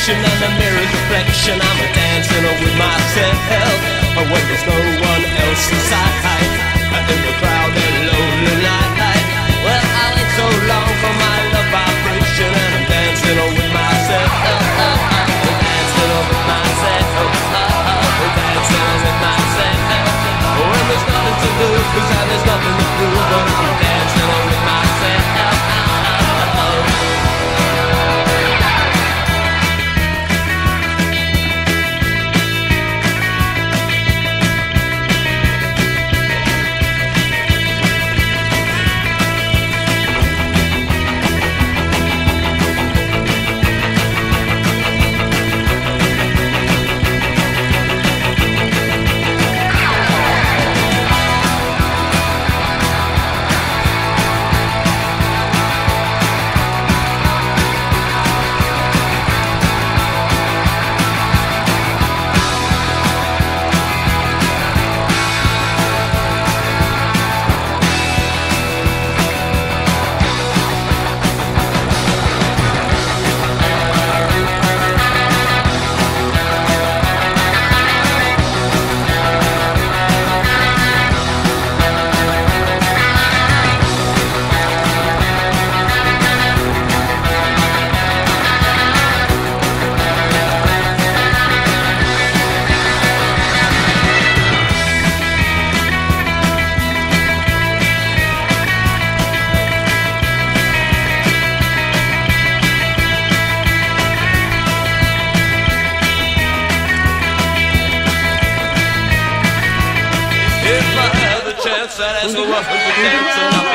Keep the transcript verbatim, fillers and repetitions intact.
connection and the mirror's reflection. I'm a dancing with myself when there's no one else inside. In the crowded lonely night. Well, I wait so long for my love vibration, and I'm dancing with myself. I'm dancing with myself. I'm dancing with myself. When there's nothing to lose and there's nothing to prove, but I'm dancing with myself. If I had the chance, I'd ask the woman to dance.